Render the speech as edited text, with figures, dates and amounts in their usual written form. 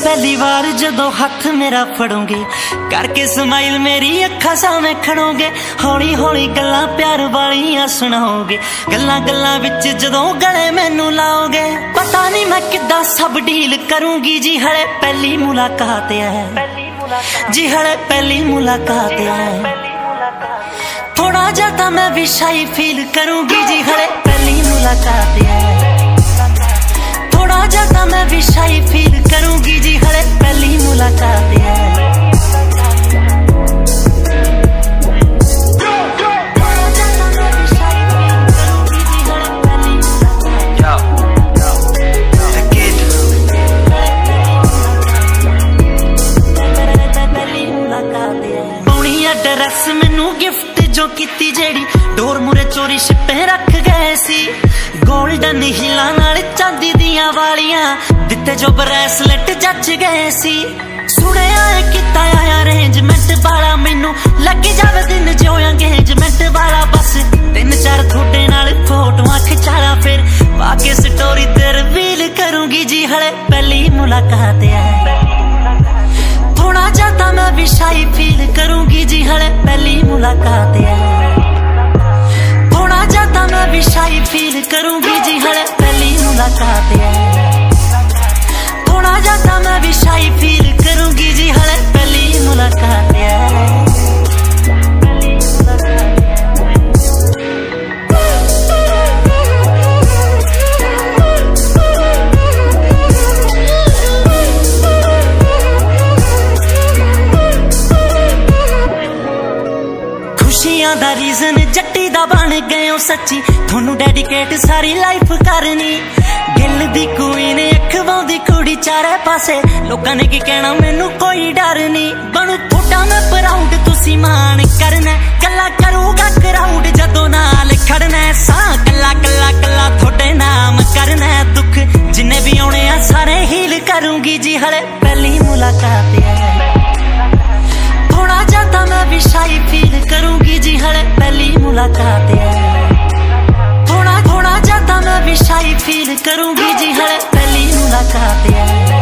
पहली बार जदों हथ मेरा फड़ोगे, करके स्माइल मेरी अखा सामने खड़ोगे, हौली हौली गल्लां प्यार वालियां सुनाओगे, गल्लां गल्लां विच जदों गले मैनू लाओगे, पता नहीं मैं किद्दां सब डील करूंगी जी। हले पहली मुलाकात है जी, हले पहली मुलाकात है, थोड़ा ज्यादा मैं भी शाई फील करूंगी जी। हले पहली मुलाकात है, थोड़ा ज्यादा मैं भी शाई फील करूंगी जी। हले पहली मुलाकात है। ड्रेस मैनू गिफ्ट जो कीती जेड़ी डोर मुरे चोरी छिपे रख गए सी, गोल्डन हिलां नाल चांदी दियां वालियां दिते जो ब्रेसलेट जच गए सी। सुनिया किता आया अरेंजमेंट वाला, मैनू लग जावे दिन जो एंगेजमेंट वाला, बस 3-4 थोड़े नाल फोटोआं खिचाला, फिर बाकी स्टोरी ते रिवील करूंगी जी। हले पहली मुलाकात है, थोड़ा ज्यादा मैं भी शाई फील करूंगी जी। हले पहली मुलाकात है, थोड़ा ज्यादा मैं भी शाई फील करूंगी जी। हले पहली मुलाकात है, थोड़ा ज्यादा मैं भी शाई फील करूंगी जी। हले पहली मुलाकात है। दा रीजन जट्टी दा बन गए हो सच्ची, थोनू डेडिकेट सारी लाइफ करनी। दिल दी क्वीन अखवां दी कुड़ी चारे पासे, लोकां ने की कहना मैनू कोई डर नहीं। बनू थोड़ा मैं प्राउड तुसी मान करना, कला करूगा क्राउड जदों नाल खड़ना। सा कला कला कला थोड़े नाम करना, दुख जिन्ने भी आने आ सारे हील करूंगी जी। हले पहली मुलाकात है, थोड़ा ज्यादा मैं भी शाई फील करूंगी जी। हले पहली मुलाकात है, थोड़ा ज्यादा मैं भी शाई फील करूंगी जी। हले पहली मुलाकात है।